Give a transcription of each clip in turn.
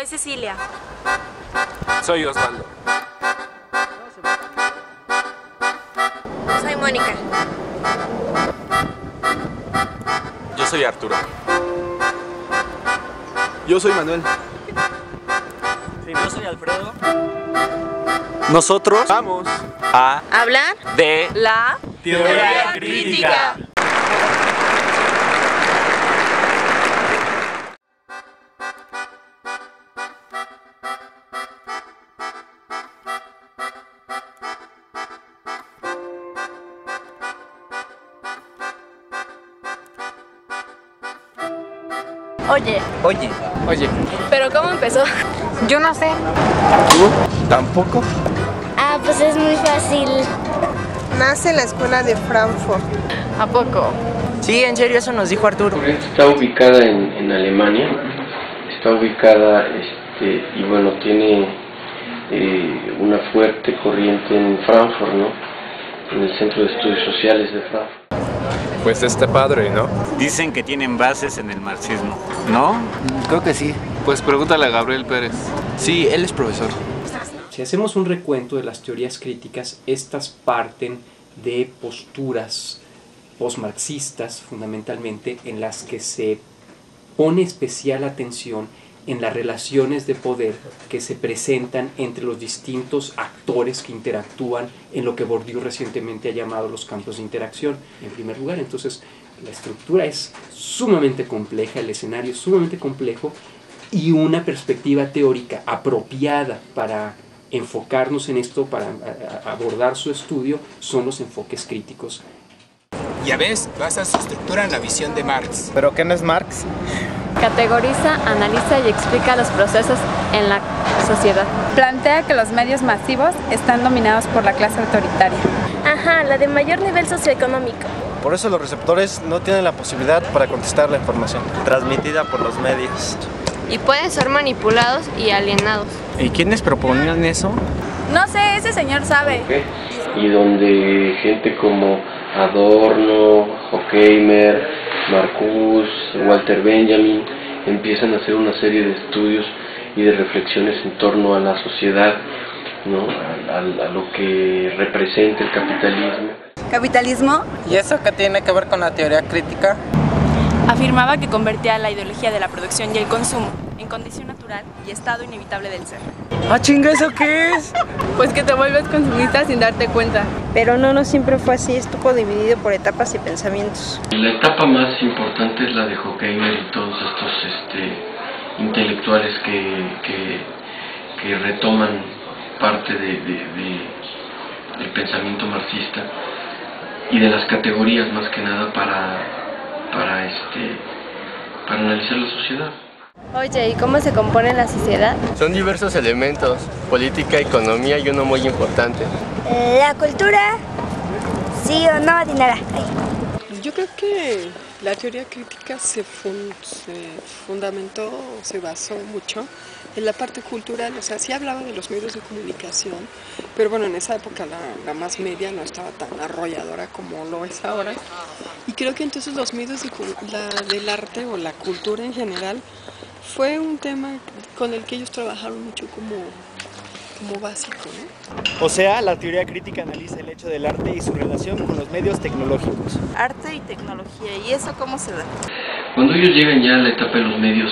Soy Cecilia. Soy Osvaldo. Soy Mónica. Yo soy Arturo. Yo soy Manuel. Yo soy Alfredo. Nosotros vamos A Hablar de la Teoría Crítica. Oye, Oye, ¿pero cómo empezó? Yo no sé. ¿tú tampoco? Ah, pues es muy fácil. Nace en la escuela de Frankfurt. ¿A poco? Sí, en serio, eso nos dijo Arturo. Está ubicada en Alemania, está ubicada y bueno, tiene una fuerte corriente en Frankfurt, ¿no? En el Centro de Estudios Sociales de Frankfurt. Pues está padre, ¿no? Dicen que tienen bases en el marxismo, ¿no? Creo que sí. Pues pregúntale a Gabriel Pérez. Sí, él es profesor. Si hacemos un recuento de las teorías críticas, estas parten de posturas postmarxistas, fundamentalmente, en las que se pone especial atención en las relaciones de poder que se presentan entre los distintos actores que interactúan en lo que Bourdieu recientemente ha llamado los campos de interacción, en primer lugar. Entonces, la estructura es sumamente compleja, el escenario es sumamente complejo, y una perspectiva teórica apropiada para enfocarnos en esto, para abordar su estudio, son los enfoques críticos. Ya ves, basa su estructura en la visión de Marx. ¿Pero qué no es Marx? Categoriza, analiza y explica los procesos en la sociedad. Plantea que los medios masivos están dominados por la clase autoritaria. Ajá, la de mayor nivel socioeconómico. Por eso los receptores no tienen la posibilidad para contestar la información Transmitida por los medios. Y pueden ser manipulados y alienados. ¿Y quiénes proponían eso? No sé, ese señor sabe. Y donde gente como Adorno, Horkheimer, Marcuse, Walter Benjamin empiezan a hacer una serie de estudios y de reflexiones en torno a la sociedad, ¿no? a lo que representa el capitalismo. ¿Capitalismo? ¿Y eso qué tiene que ver con la teoría crítica? Afirmaba que convertía la ideología de la producción y el consumo en condición natural y estado inevitable del ser. ¡Ah, chinga! ¿Eso qué es? Pues que te vuelves consumista sin darte cuenta. Pero no siempre fue así, estuvo dividido por etapas y pensamientos. La etapa más importante es la de Horkheimer y todos estos intelectuales que retoman parte del pensamiento marxista y de las categorías más que nada para analizar la sociedad. Oye, ¿y cómo se compone la sociedad? Son diversos elementos, política, economía y uno muy importante. La cultura, sí o no, Dinara. Yo creo que la teoría crítica se fundamentó, se basó mucho en la parte cultural. O sea, sí hablaba de los medios de comunicación, pero bueno, en esa época la más media no estaba tan arrolladora como lo es ahora. Y creo que entonces los medios del arte o la cultura en general fue un tema con el que ellos trabajaron mucho como básico, ¿no? O sea, la teoría crítica analiza el hecho del arte y su relación con los medios tecnológicos. Arte y tecnología, ¿y eso cómo se da? Cuando ellos llegan ya a la etapa de los medios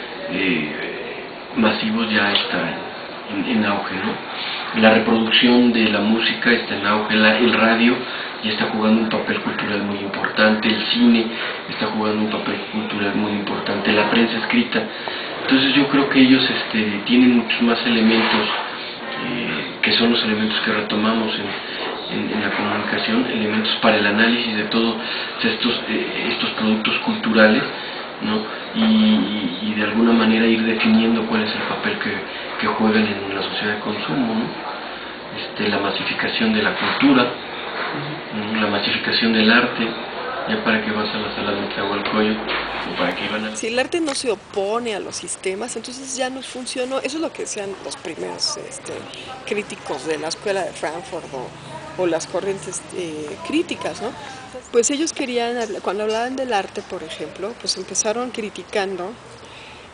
masivos, ya está en auge, ¿no? La reproducción de la música está en auge, el radio ya está jugando un papel cultural muy importante, el cine está jugando un papel cultural muy importante, la prensa escrita. Entonces yo creo que ellos tienen muchos más elementos que son los elementos que retomamos en la comunicación, elementos para el análisis de todos estos productos culturales, ¿no? Y de alguna manera ir definiendo cuál es el papel que juegan en la sociedad de consumo, ¿no? La masificación de la cultura, ¿no? La masificación del arte. Ya para qué vas a la sala de Nezahualcóyotl, o para qué iban a... Si el arte no se opone a los sistemas, entonces ya no funcionó. Eso es lo que decían los primeros críticos de la escuela de Frankfurt o las corrientes críticas, ¿no? Pues ellos querían, cuando hablaban del arte, por ejemplo, pues empezaron criticando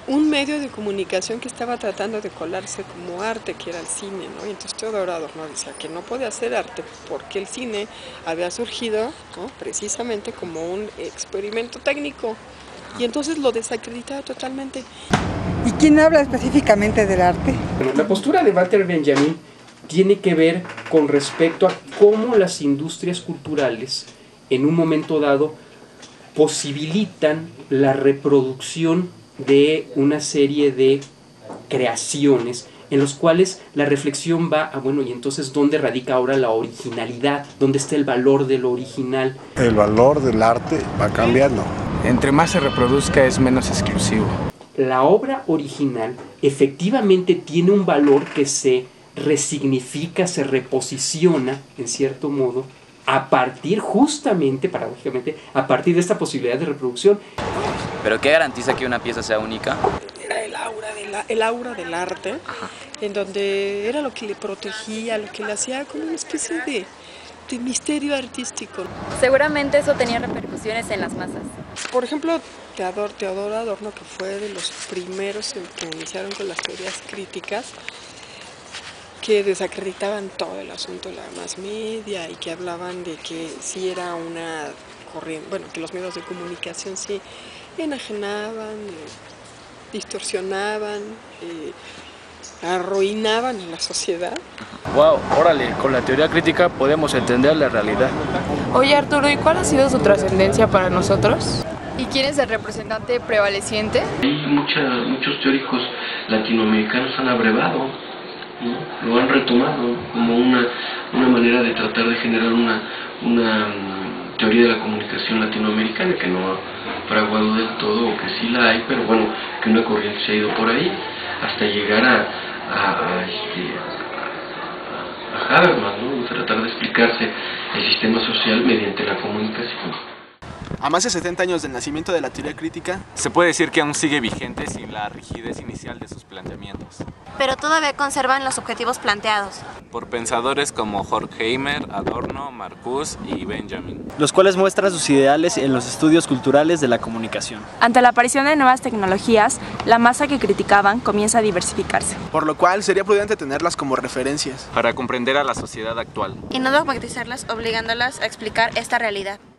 un medio de comunicación que estaba tratando de colarse como arte, que era el cine, ¿no? Y entonces Teodoro Adorno decía que no podía hacer arte porque el cine había surgido, ¿no?, precisamente como un experimento técnico, y entonces lo desacreditaba totalmente. ¿Y quién habla específicamente del arte? Bueno, la postura de Walter Benjamin tiene que ver con respecto a cómo las industrias culturales en un momento dado posibilitan la reproducción de una serie de creaciones en los cuales la reflexión va a, bueno, y entonces ¿dónde radica ahora la originalidad? ¿Dónde está el valor de lo original? El valor del arte va cambiando. Entre más se reproduzca es menos exclusivo. La obra original efectivamente tiene un valor que se resignifica, se reposiciona, en cierto modo, a partir justamente, paradójicamente, a partir de esta posibilidad de reproducción. ¿Pero qué garantiza que una pieza sea única? Era el aura del arte, en donde era lo que le protegía, lo que le hacía como una especie de misterio artístico. Seguramente eso tenía repercusiones en las masas. Por ejemplo, Teodoro Adorno, que fue de los primeros que iniciaron con las teorías críticas, que desacreditaban todo el asunto de la mass media y que hablaban de que sí era una corriente, bueno, que los medios de comunicación sí enajenaban, distorsionaban, arruinaban a la sociedad. Wow, órale, con la teoría crítica podemos entender la realidad. Oye Arturo, ¿y cuál ha sido su trascendencia para nosotros? ¿Y quién es el representante prevaleciente? Hay muchos teóricos latinoamericanos han abrevado, ¿no? Lo han retomado como una manera de tratar de generar una teoría de la comunicación latinoamericana que no ha fraguado del todo, o que sí la hay, pero bueno, que una corriente se ha ido por ahí hasta llegar a Habermas, ¿no? Tratar de explicarse el sistema social mediante la comunicación. A más de 70 años del nacimiento de la teoría crítica, se puede decir que aún sigue vigente sin la rigidez inicial de sus planteamientos. Pero todavía conservan los objetivos planteados. Por pensadores como Horkheimer, Adorno, Marcuse y Benjamin. Los cuales muestran sus ideales en los estudios culturales de la comunicación. Ante la aparición de nuevas tecnologías, la masa que criticaban comienza a diversificarse. Por lo cual sería prudente tenerlas como referencias. Para comprender a la sociedad actual. Y no dogmatizarlas obligándolas a explicar esta realidad.